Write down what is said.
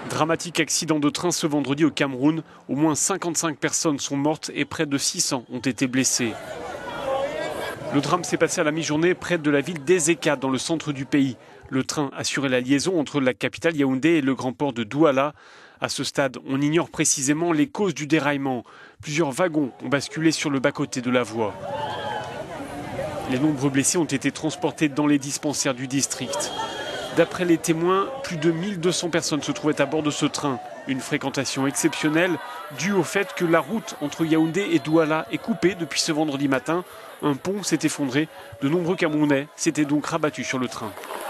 Dramatique accident de train ce vendredi au Cameroun. Au moins 55 personnes sont mortes et près de 600 ont été blessées. Le drame s'est passé à la mi-journée près de la ville d'Ezeka, dans le centre du pays. Le train assurait la liaison entre la capitale Yaoundé et le grand port de Douala. À ce stade, on ignore précisément les causes du déraillement. Plusieurs wagons ont basculé sur le bas-côté de la voie. Les nombreux blessés ont été transportés dans les dispensaires du district. D'après les témoins, plus de 1200 personnes se trouvaient à bord de ce train. Une fréquentation exceptionnelle due au fait que la route entre Yaoundé et Douala est coupée depuis ce vendredi matin. Un pont s'est effondré. De nombreux Camerounais s'étaient donc rabattus sur le train.